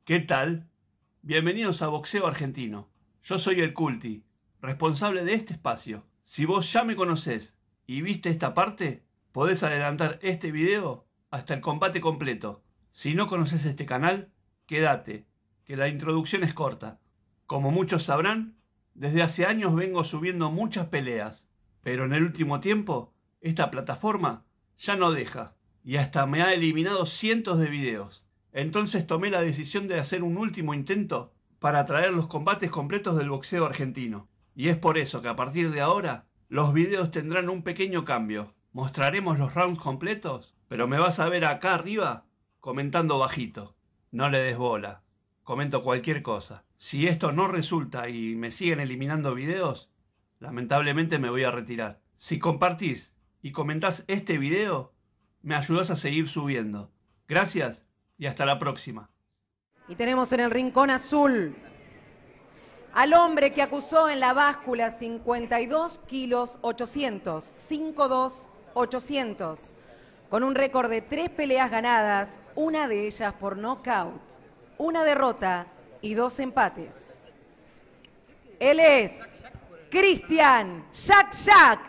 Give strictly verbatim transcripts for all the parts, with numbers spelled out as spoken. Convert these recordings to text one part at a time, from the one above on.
¿Qué tal? Bienvenidos a Boxeo Argentino. Yo soy el Culti, responsable de este espacio. Si vos ya me conocés y viste esta parte, podés adelantar este video hasta el combate completo. Si no conoces este canal, quédate, que la introducción es corta. Como muchos sabrán, desde hace años vengo subiendo muchas peleas, pero en el último tiempo, esta plataforma ya no deja, y hasta me ha eliminado cientos de videos. Entonces tomé la decisión de hacer un último intento para traer los combates completos del boxeo argentino. Y es por eso que a partir de ahora, los videos tendrán un pequeño cambio. Mostraremos los rounds completos, pero me vas a ver acá arriba comentando bajito. No le des bola, comento cualquier cosa. Si esto no resulta y me siguen eliminando videos, lamentablemente me voy a retirar. Si compartís y comentás este video, me ayudás a seguir subiendo. Gracias y hasta la próxima. Y tenemos en el rincón azul al hombre que acusó en la báscula cincuenta y dos kilos ochocientos, cincuenta y dos ochocientos, con un récord de tres peleas ganadas, una de ellas por nocaut, una derrota y dos empates. Él es Cristian Jack Jack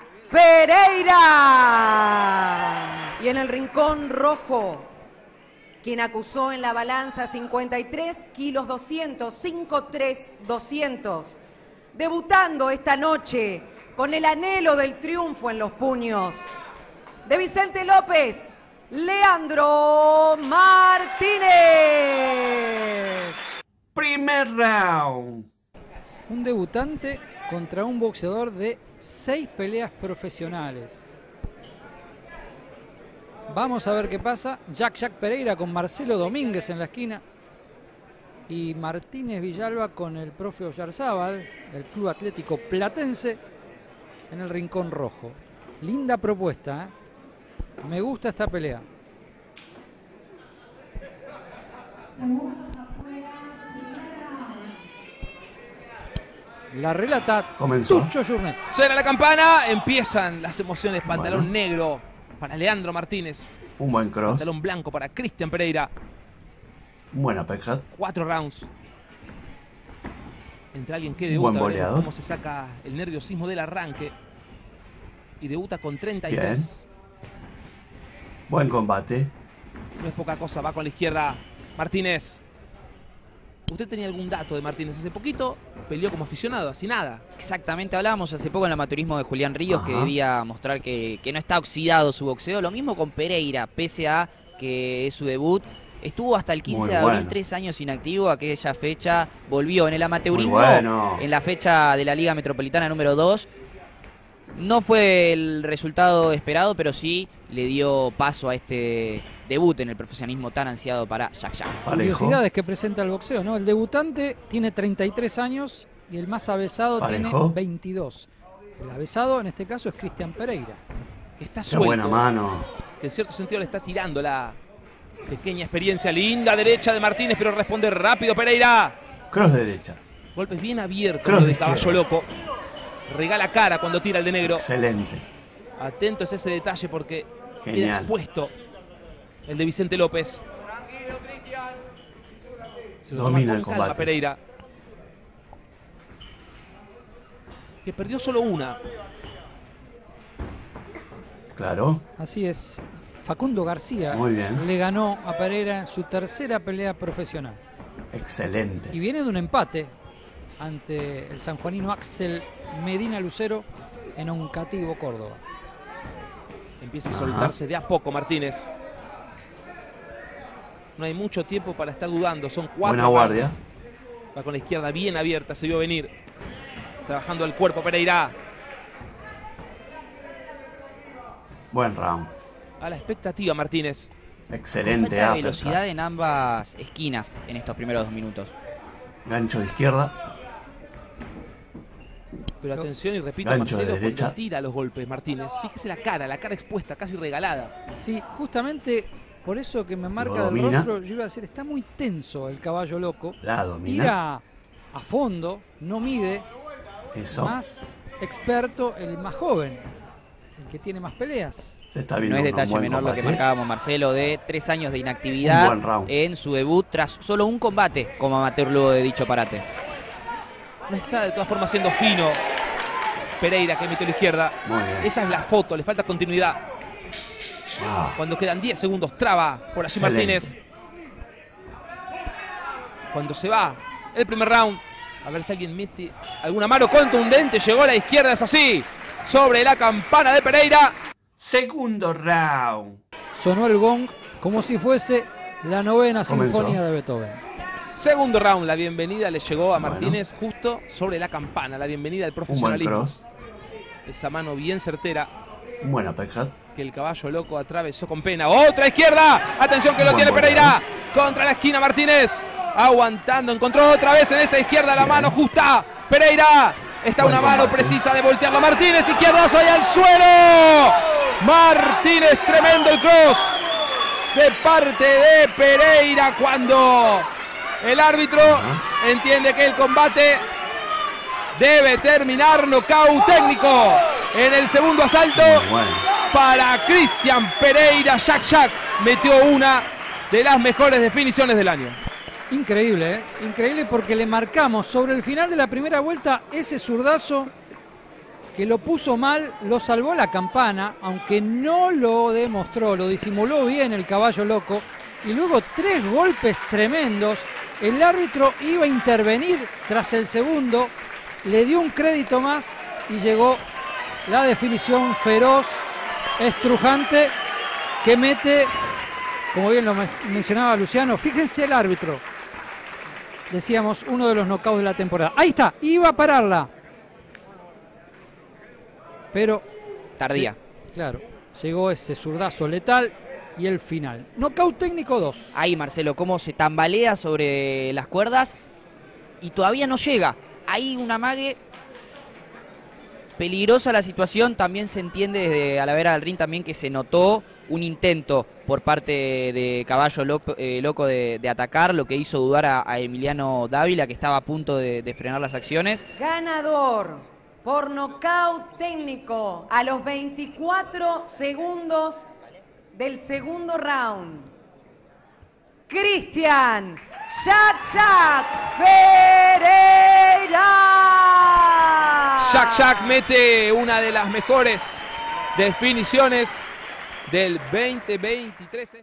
Pereira. Y en el rincón rojo, quien acusó en la balanza cincuenta y tres kilos doscientos, cincuenta y tres doscientos, debutando esta noche con el anhelo del triunfo en los puños, de Vicente López, Leandro Martínez. Primer round. Un debutante contra un boxeador de seis peleas profesionales. Vamos a ver qué pasa. Jack Jack Pereira con Marcelo Domínguez en la esquina. Y Martínez Villalba con el profe Oyarzábal, el Club Atlético Platense, en el rincón rojo. Linda propuesta, ¿eh? Me gusta esta pelea. La relata Comenzó. Tucho Journet. Suena la campana, empiezan las emociones. Pantalón Bueno. negro para Leandro Martínez. Un buen cross. Pantalón blanco para Cristian Pereira. Un buen uppercut. Cuatro rounds. Entre alguien que Un debuta, buen veremos boleador. cómo se saca el nerviosismo del arranque. Y debuta con treinta y tres. Buen combate. No es poca cosa, va con la izquierda Martínez. ¿Usted tenía algún dato de Martínez? Hace poquito peleó como aficionado, así nada. Exactamente, hablábamos hace poco en el amateurismo de Julián Ríos, Ajá. que debía mostrar que, que no está oxidado su boxeo. Lo mismo con Pereira, pese a que es su debut. Estuvo hasta el quince Muy de abril, bueno. tres años inactivo. Aquella fecha volvió en el amateurismo, Muy bueno. en la fecha de la Liga Metropolitana número dos. No fue el resultado esperado, pero sí le dio paso a este debut en el profesionalismo tan ansiado para Jack Jack. Parejo. Curiosidades que presenta el boxeo, ¿no? El debutante tiene treinta y tres años y el más avesado Parejo. tiene veintidós. El avesado en este caso es Cristian Pereira. Está Qué suelto. buena mano. Que en cierto sentido le está tirando la pequeña experiencia. Linda derecha de Martínez, pero responde rápido Pereira. Cross derecha. Golpes bien abiertos Cross los de de Caballo izquierda. Loco. Regala cara cuando tira el de negro. Excelente. Atentos a ese detalle porque queda Genial. expuesto el de Vicente López. Se lo Domina toma el con calma combate. Pereira, que perdió solo una. Claro. Así es. Facundo García Muy bien. le ganó a Pereira en su tercera pelea profesional. Excelente. Y viene de un empate ante el sanjuanino Axel Medina Lucero en Oncativo, Córdoba. Empieza a Ajá. soltarse de a poco Martínez. No hay mucho tiempo para estar dudando. Son cuatro. Buena guardia. Va con la izquierda bien abierta, se vio venir. Trabajando al cuerpo Pereira. Buen round. A la expectativa Martínez. Excelente. Falta de uppercut. velocidad en ambas esquinas en estos primeros dos minutos. Gancho de izquierda. Pero Lo- atención y repito, Gancho de Marcelo, derecha. cuando tira los golpes Martínez. Fíjese la cara, la cara expuesta, casi regalada. Sí, justamente por eso que me marca Lo del domina. rostro, yo iba a decir, está muy tenso el Caballo Loco. La domina. Tira a fondo, no mide. Eso. Más experto, el más joven, el que tiene más peleas. Se está No viendo es un detalle buen menor lo que combate. marcábamos, Marcelo, de tres años de Un inactividad buen round. en su debut tras solo un combate como amateur luego de dicho parate. No está de todas formas siendo fino Pereira, que metió a la izquierda. Muy bien. Esa es la foto, le falta continuidad. Ah, Cuando quedan diez segundos, traba por allí Excelente. Martínez. Cuando se va el primer round, a ver si alguien mete alguna mano contundente. Llegó a la izquierda, es así. Sobre la campana de Pereira. segundo round. Sonó el gong como si fuese la novena Comenzó. sinfonía de Beethoven. Segundo round, la bienvenida le llegó a Bueno. Martínez justo sobre la campana. La bienvenida al Un buen profesionalismo. cross. Esa mano bien certera Un buen uppercut. que el caballo loco atravesó con pena. ¡Otra izquierda! Atención que lo Buen tiene golpeo. Pereira. Contra la esquina Martínez. Aguantando. Encontró otra vez en esa izquierda la Bien. mano justa. Pereira. Está Buen una mano combate. precisa de voltearlo. Martínez. Izquierdazo ahí al suelo. Martínez. Tremendo el cross. De parte de Pereira cuando el árbitro Ajá. entiende que el combate debe terminar. Nocaut técnico en el segundo asalto Muy bueno. para Cristian Pereira. Jack Jack metió una de las mejores definiciones del año. Increíble, ¿eh? Increíble porque le marcamos sobre el final de la primera vuelta ese zurdazo que lo puso mal, lo salvó la campana, aunque no lo demostró, lo disimuló bien el caballo loco. Y luego tres golpes tremendos. El árbitro iba a intervenir tras el segundo, le dio un crédito más y llegó la definición feroz, estrujante, que mete, como bien lo mencionaba Luciano, fíjense el árbitro. Decíamos, uno de los knockouts de la temporada. Ahí está, iba a pararla. Pero, Tardía. sí, claro, llegó ese zurdazo letal y el final. Knockout técnico dos. Ahí, Marcelo, cómo se tambalea sobre las cuerdas y todavía no llega. Ahí un amague. Peligrosa la situación, también se entiende desde a la vera del ring también que se notó un intento por parte de Caballo Loco, eh, loco de, de atacar, lo que hizo dudar a, a Emiliano Dávila, que estaba a punto de, de frenar las acciones. Ganador por nocaut técnico a los veinticuatro segundos del segundo round. Cristian Jack Jack Pereira. Jack Jack mete una de las mejores definiciones del veinte veintitrés.